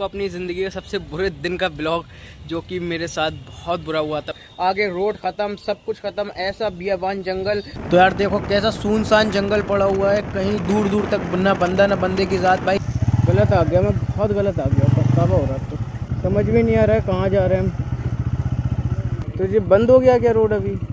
अपनी ज़िंदगी का सबसे बुरे दिन का ब्लॉग जो कि मेरे साथ बहुत बुरा हुआ था। आगे रोड ख़त्म, सब कुछ ख़त्म, ऐसा बियाबान जंगल। तो यार देखो कैसा सुनसान जंगल पड़ा हुआ है, कहीं दूर दूर तक ना बंदा ना बंदे की ज़ात। भाई गलत आ गया, मैं बहुत गलत आ गया, पछतावा हो रहा। तो समझ में नहीं आ रहा है कहाँ जा रहे हैं हम। तो ये बंद हो गया क्या रोड अभी?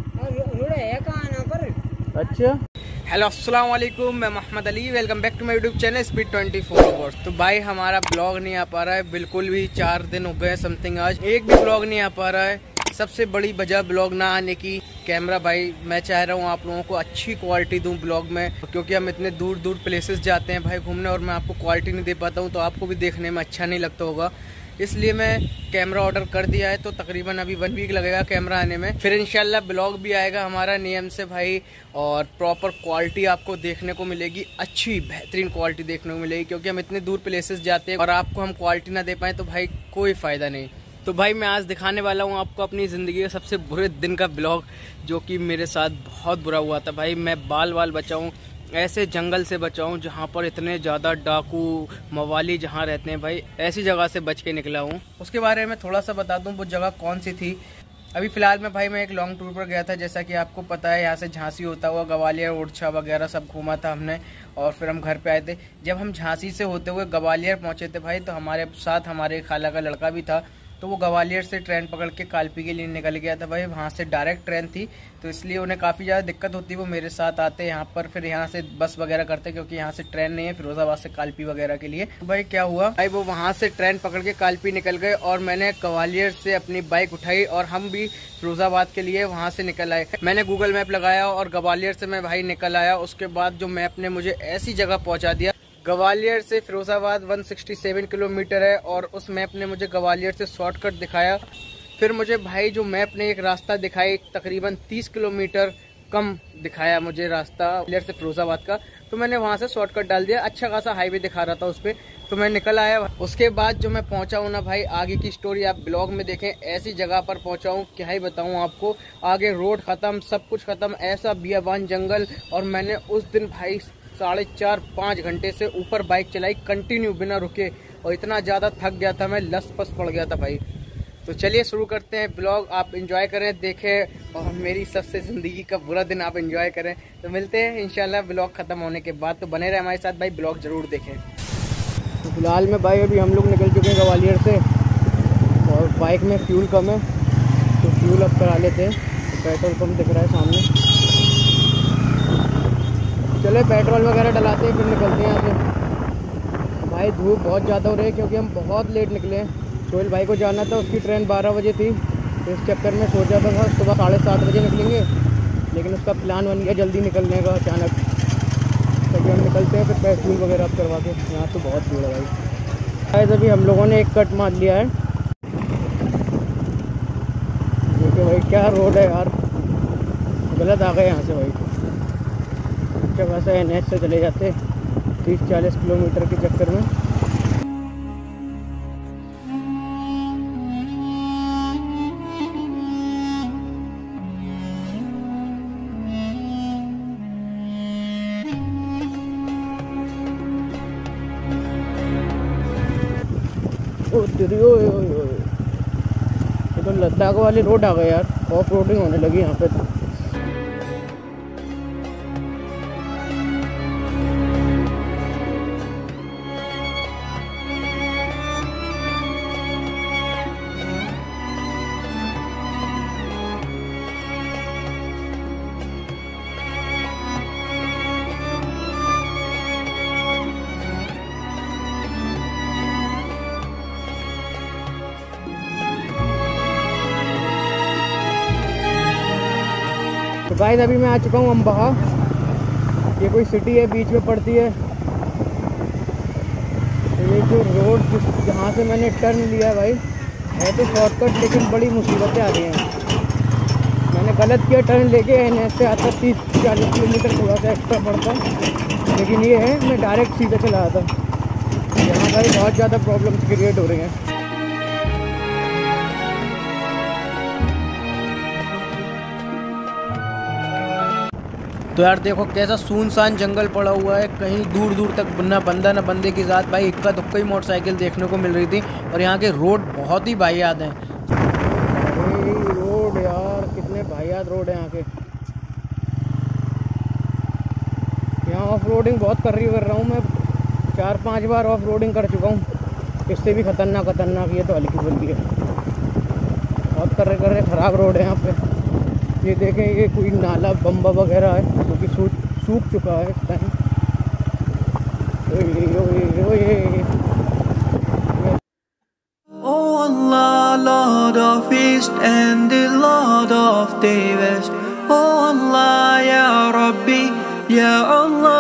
रोड है कहाँ ना पर। अच्छा, हेलो अस्सलाम वालेकुम, मैं Mohammad Ali, welcome back to my YouTube channel speed 24 तो भाई हमारा ब्लॉग नहीं आ पा रहा है बिल्कुल भी। 4 दिन हो गए समथिंग, आज एक भी ब्लॉग नहीं आ पा रहा है। सबसे बड़ी वजह ब्लॉग ना आने की कैमरा। भाई मैं चाह रहा हूँ आप लोगों को अच्छी क्वालिटी दूं ब्लॉग में, क्योंकि हम इतने दूर दूर प्लेसेस जाते हैं भाई घूमने, और मैं आपको क्वालिटी नहीं दे पाता हूँ तो आपको भी देखने में अच्छा नहीं लगता होगा। इसलिए मैं कैमरा ऑर्डर कर दिया है, तो तकरीबन अभी 1 वीक लगेगा कैमरा आने में। फिर इंशाल्लाह ब्लॉग भी आएगा हमारा नियम से भाई, और प्रॉपर क्वालिटी आपको देखने को मिलेगी, अच्छी बेहतरीन क्वालिटी देखने को मिलेगी। क्योंकि हम इतने दूर प्लेसेस जाते हैं और आपको हम क्वालिटी ना दे पाएँ तो भाई कोई फ़ायदा नहीं। तो भाई मैं आज दिखाने वाला हूँ आपको अपनी ज़िंदगी का सबसे बुरे दिन का ब्लॉग जो कि मेरे साथ बहुत बुरा हुआ था। भाई मैं बाल बचाऊँ, ऐसे जंगल से बचाऊं जहां पर इतने ज़्यादा डाकू मवाली जहां रहते हैं भाई, ऐसी जगह से बच के निकला हूं। उसके बारे में थोड़ा सा बता दूं वो जगह कौन सी थी। अभी फ़िलहाल में भाई मैं एक लॉन्ग टूर पर गया था, जैसा कि आपको पता है। यहाँ से झांसी होता हुआ ग्वालियर, ओरछा वगैरह सब घूमा था हमने, और फिर हम घर पे आए थे। जब हम झांसी से होते हुए ग्वालियर पहुँचे थे भाई, तो हमारे साथ हमारे खाला का लड़का भी था। तो वो ग्वालियर से ट्रेन पकड़ के कालपी के लिए निकल गया था भाई। वहाँ से डायरेक्ट ट्रेन थी, तो इसलिए उन्हें काफ़ी ज़्यादा दिक्कत होती। वो मेरे साथ आते यहाँ पर, फिर यहाँ से बस वगैरह करते, क्योंकि यहाँ से ट्रेन नहीं है फिरोजाबाद से कालपी वगैरह के लिए। तो भाई क्या हुआ भाई, वो वहाँ से ट्रेन पकड़ के कालपी निकल गए, और मैंने ग्वालियर से अपनी बाइक उठाई और हम भी फिरोजाबाद के लिए वहाँ से निकल आए। मैंने गूगल मैप लगाया और ग्वालियर से मैं भाई निकल आया। उसके बाद जो मैप ने मुझे ऐसी जगह पहुँचा दिया, ग्वालियर से फिरोजाबाद 167 किलोमीटर है, और उस मैप ने मुझे ग्वालियर से शॉर्टकट दिखाया। फिर मुझे भाई जो मैप ने एक रास्ता दिखाई, तकरीबन 30 किलोमीटर कम दिखाया मुझे रास्ता ग्वालियर से फिरोजाबाद का। तो मैंने वहाँ से शॉर्टकट डाल दिया, अच्छा खासा हाईवे दिखा रहा था उस पर, तो मैं निकल आया। उसके बाद जो मैं पहुँचा हूँ ना भाई, आगे की स्टोरी आप ब्लॉग में देखें। ऐसी जगह पर पहुँचा हूँ, क्या ही बताऊँ आपको। आगे रोड ख़त्म, सब कुछ ख़त्म, ऐसा बियाबान जंगल। और मैंने उस दिन भाई 4.5-5 घंटे से ऊपर बाइक चलाई कंटिन्यू बिना रुके, और इतना ज़्यादा थक गया था मैं, लस पस पड़ गया था भाई। तो चलिए शुरू करते हैं ब्लॉग, आप एंजॉय करें, देखें, और मेरी सबसे ज़िंदगी का बुरा दिन आप एंजॉय करें। तो मिलते हैं इंशाल्लाह ब्लॉग ख़त्म होने के बाद, तो बने रहे हमारे साथ भाई, ब्लॉग ज़रूर देखें। तो फिलहाल में भाई अभी हम लोग निकल चुके हैं ग्वालियर से, और बाइक में फ्यूल कम है तो फ्यूल अप करा लेते हैं। तो पेट्रोल पंप दिख रहा है सामने, चले पेट्रोल वगैरह डलाते हैं फिर निकलते हैं यहाँ से। भाई धूप बहुत ज़्यादा हो रही है, क्योंकि हम बहुत लेट निकले हैं। सोहेल भाई को जाना था, उसकी ट्रेन 12 बजे थी, तो इस चक्कर में सोचा था सुबह 7:30 बजे निकलेंगे, लेकिन उसका प्लान बन गया जल्दी निकलने का अचानक। तभी हम निकलते हैं, फिर पेट्रोल वगैरह अब करवा के। यहाँ तो बहुत भीड़ है भाई। अभी हम लोगों ने एक कट मार लिया है, देखिए भाई क्या रोड है यार, गलत आ गए यहाँ से भाई। अच्छा खासा NH से चले जाते 30-40 किलोमीटर के चक्कर में। ये तो लद्दाख वाली रोड आ गई यार, ऑफ रोडिंग होने लगी यहाँ पे। तो गाइस अभी मैं आ चुका हूँ अम्बाहा। ये कोई सिटी है, बीच में पड़ती है। तो ये जो रोड जहाँ से मैंने टर्न लिया है भाई, है तो शॉर्टकट, लेकिन बड़ी मुसीबतें आ रही हैं। मैंने गलत किया टर्न लेके, NH से आता 30-40 किलोमीटर थोड़ा सा एक्स्ट्रा पड़ता, लेकिन ये है मैं डायरेक्ट सीधे चला आता। यहाँ भाई बहुत ज़्यादा प्रॉब्लम क्रिएट हो रही हैं। तो यार देखो कैसा सुनसान जंगल पड़ा हुआ है, कहीं दूर दूर तक ना बंदा ना बंदे की जात। भाई इक्का दुक्का ही मोटरसाइकिल देखने को मिल रही थी। और यहाँ के रोड बहुत ही वाहियात हैं। रोड यार कितने वाहियात रोड है यहाँ के। यहाँ ऑफ रोडिंग बहुत कर रहा हूँ मैं, 4-5 बार ऑफ रोडिंग कर चुका हूँ। इससे भी खतरनाक ये तो हल्की बल्दी है। बहुत कर रहे ख़राब रोड है यहाँ पे। ये देखें, ये कोई नाला बम्बा वगैरह है जो कि सूख चुका है इस time. Oh Allah, Lord of East and the Lord of the West. Oh Allah, Ya Rabbi, Ya Allah.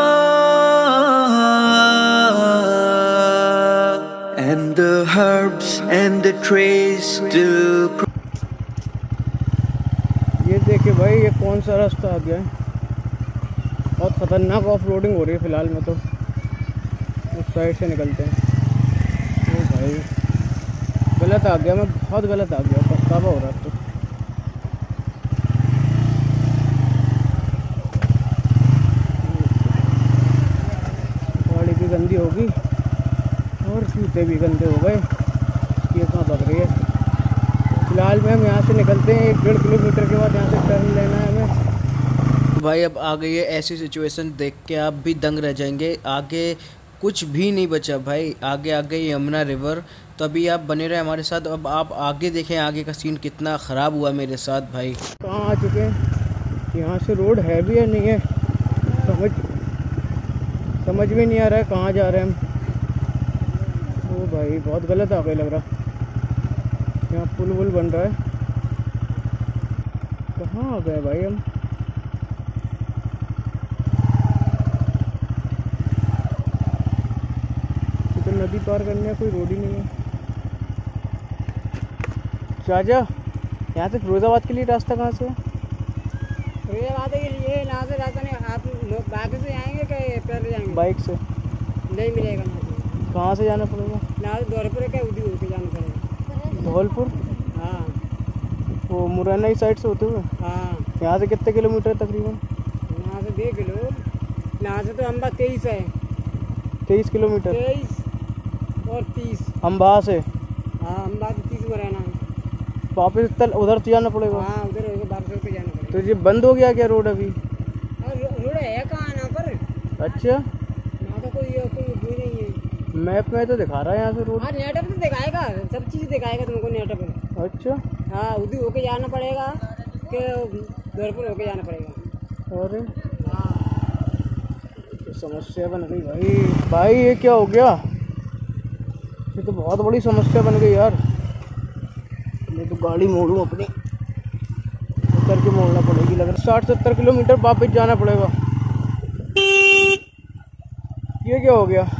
And the herbs and the trees to. ये देखिए भाई, ये कौन सा रास्ता आ गया है। बहुत ख़तरनाक ऑफ रोडिंग हो रही है फ़िलहाल में। तो उस साइड से निकलते हैं। ओ भाई गलत आ गया मैं, बहुत गलत आ गया, पछतावा हो रहा है। तो गाड़ी भी गंदी होगी और जूते भी गंदे हो गए। ये कहाँ भाग रही है। फिलहाल में हम यहाँ से निकलते हैं। 1-1.5 किलोमीटर के बाद यहाँ से टर्न लेना है हमें। भाई अब आ गई है ऐसी सिचुएशन, देख के आप भी दंग रह जाएंगे। आगे कुछ भी नहीं बचा भाई, आगे आ गई यमुना रिवर। तो अभी आप बने रहे हमारे साथ। अब आप आगे देखें आगे का सीन कितना ख़राब हुआ मेरे साथ भाई। कहाँ आ चुके हैं, यहाँ से रोड है भी या नहीं है, समझ में नहीं आ रहा है कहाँ जा रहे हैं हम। ओ भाई बहुत गलत आ गए लग रहा। यहाँ पुल वुल बन रहा है। कहाँ आ गए भाई हम। तो नदी पार करने का कोई रोड ही नहीं है। चाचा यहाँ से फिरोजाबाद के लिए रास्ता कहाँ से है। फिरोजाबाद के लिए यहाँ से रास्ता नहीं। आप लोग बाइक से आएंगे कि पैदल जाएंगे। बाइक से नहीं मिलेगा। कहाँ से जाना पड़ेगा। यहाँ से धौलपुर का उदी होकर जाना पड़ेगा। धौलपुर, हाँ वो मुरैना ही साइड से होते हुए। हाँ। यहाँ से कितने किलोमीटर तकरीबन। यहाँ से 2 किलो। यहाँ से तो अम्बा 23 है। 23 किलोमीटर। 23 और 30 अम्बा से। हाँ अम्बा से 30 मुरैना है। वापस उधर से जाना पड़ेगा। हाँ उधर होकर वापस होकर जाना पड़ेगा। तो ये बंद हो गया क्या रोड अभी। रोड है कहाँ यहाँ पर। अच्छा यहाँ तो कोई नहीं है। मैप में तो दिखा रहा है यहाँ से रोड। हाँ नेटअप तो दिखाएगा, सब चीज़ दिखाएगा तुमको नेटअप में। अच्छा हाँ उदी होके जाना पड़ेगा कि धौलपुर होके जाना पड़ेगा। अरे हाँ तो समस्या बन गई भाई ये क्या हो गया। ये तो बहुत बड़ी समस्या बन गई यार। मैं तो गाड़ी मोड़ूँ अपनी, उतर के मोड़ना पड़ेगी। लग रहा 60-70 किलोमीटर वापस जाना पड़ेगा। ये क्या हो गया।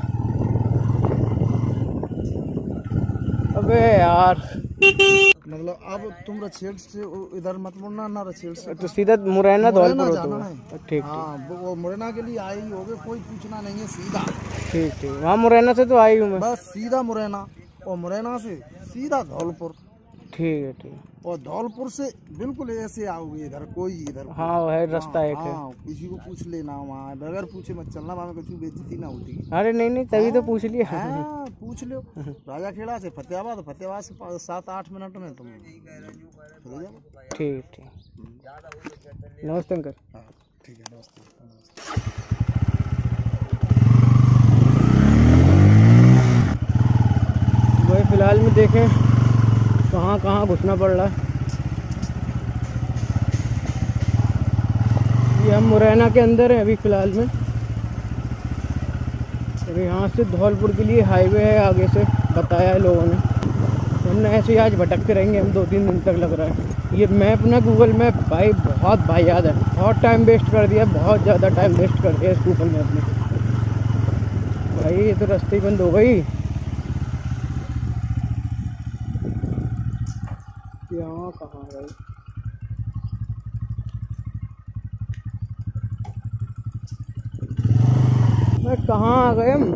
अबे यार मतलब अब तुम रछेड़ से इधर मत मुड़ना, ना रछेड़ से तो सीधा मुरैना धौलपुर जाना है। ठीक। हाँ वो मुरैना के लिए आए ही होगे, कोई पूछना नहीं है, सीधा। ठीक वहाँ मुरैना से तो आई हूँ मैं। बस सीधा मुरैना, और मुरैना से सीधा धौलपुर। ठीक और धौलपुर से बिल्कुल ऐसे आओगे इधर, कोई इधर। हाँ है रास्ता एक है। हाँ किसी को पूछ लेना, वहाँ बगैर पूछे मत चलना, वहाँ में कुछ बेइज्जती ना होती। अरे नहीं तभी तो पूछ लिया। हाँ पूछ लो। राजा खेड़ा से फतेहाबाद से 7-8 मिनट में तुम हो जाओ। ठीक नमस्ते अंकल। हाँ ठीक है, नमस्ते। वही फिलहाल में देखें कहाँ घुसना पड़ रहा है। ये हम मुरैना के अंदर हैं अभी फ़िलहाल में। अभी यहाँ से धौलपुर के लिए हाईवे है, आगे से बताया है लोगों ने। हमने ऐसे ही आज भटकते रहेंगे हम 2-3 दिन तक लग रहा है। ये मैप ना गूगल मैप भाई बहुत याद है, बहुत टाइम वेस्ट कर दिया, बहुत ज़्यादा टाइम वेस्ट कर दिया इस गूगल मैप ने भाई। ये तो रास्ते ही बंद हो गई। यहाँ कहाँ गई। मैं कहाँ आ गए हम।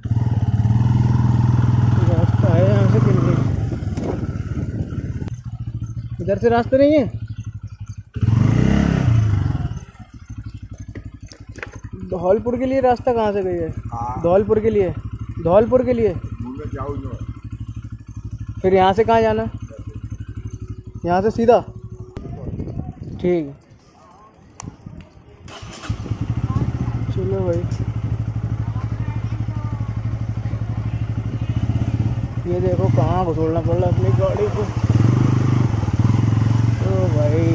रास्ता है यहाँ से दिल्ली। इधर से रास्ते नहीं है? धौलपुर के लिए रास्ता कहाँ से गई है? धौलपुर के लिए, धौलपुर के लिए। फिर यहाँ से कहाँ जाना? यहाँ से सीधा? ठीक है, चलो भाई। ये देखो कहाँ घुसोड़ना पड़ रहा अपनी गाड़ी को। ओ भाई,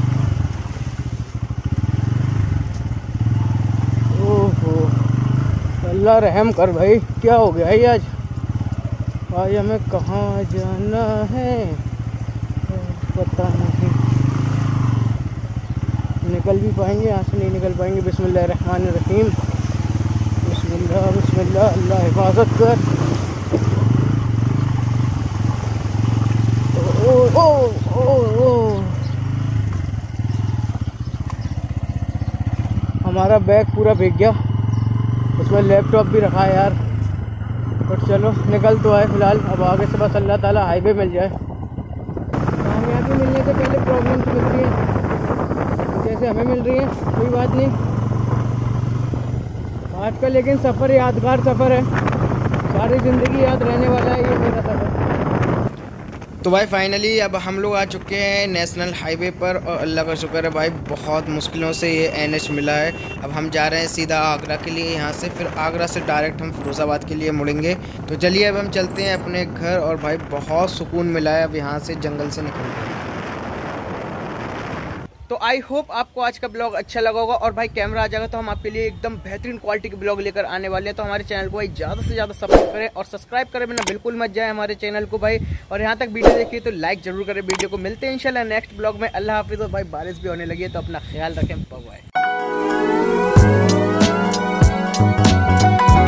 ओहो, अल्लाह रहम कर भाई। क्या हो गया है आज? आज हमें कहाँ जाना है पता नहीं। निकल भी पाएंगे यहाँ से? नहीं निकल पाएंगे। बिस्मिल्लाहिर्रहमानिर्रहीम। बिस्मिल्लाह बिस्मिल्लाह, अल्लाह हिफाजत कर। ओ ओ ओ ओ, हमारा बैग पूरा भीग गया, उसमें लैपटॉप भी रखा है यार। बट चलो निकल तो आए फिलहाल। अब आगे से बस अल्लाह ताला हाईवे मिल जाए। कामयाबी मिलने से पहले प्रॉब्लम्स मिलती हैं, जैसे हमें मिल रही है। कोई बात नहीं, आज का लेकिन सफ़र यादगार सफ़र है, सारी ज़िंदगी याद रहने वाला है ये मेरा सफ़र। तो भाई फाइनली अब हम लोग आ चुके हैं नेशनल हाईवे पर, और अल्लाह का शुक्र है भाई बहुत मुश्किलों से ये NH मिला है। अब हम जा रहे हैं सीधा आगरा के लिए, यहाँ से फिर आगरा से डायरेक्ट हम फिरोज़ाबाद के लिए मुड़ेंगे। तो चलिए अब हम चलते हैं अपने घर। और भाई बहुत सुकून मिला है अब यहाँ से जंगल से निकल। तो आई होप आपको आज का ब्लॉग अच्छा लगा होगा। और भाई कैमरा आ जाएगा तो हम आपके लिए एकदम बेहतरीन क्वालिटी के ब्लॉग लेकर आने वाले हैं। तो हमारे चैनल को भाई ज़्यादा से ज़्यादा सपोर्ट करें और सब्सक्राइब करें बिना बिल्कुल मत जाए हमारे चैनल को भाई। और यहाँ तक वीडियो देखिए तो लाइक जरूर करें वीडियो को। मिलते हैं इंशाल्लाह नेक्स्ट ब्लॉग में। अल्लाह हाफिज़। और भाई बारिश भी होने लगी है तो अपना ख्याल रखें। बाय।